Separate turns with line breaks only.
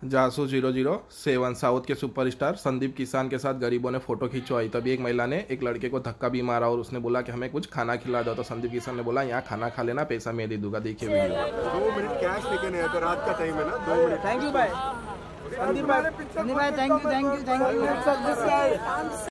जासू 007 south के superstar Sundeep Kishan के साथ गरीबों ने फोटो खिंचवाई। तभी एक महिला ने एक लड़के को धक्का भी मारा और उसने बोला कि हमें कुछ खाना खिला दो। तो संदीप किसान ने बोला यहाँ खाना खा लेना, पैसा मैं दे दूंगा। देखिए वीडियो।
2 मिनट कैश लेके नहीं आया तो रात का टाइम है ना। 2 मिनट।
थैंक यू भाई, संदीप भाई, थैंक यू।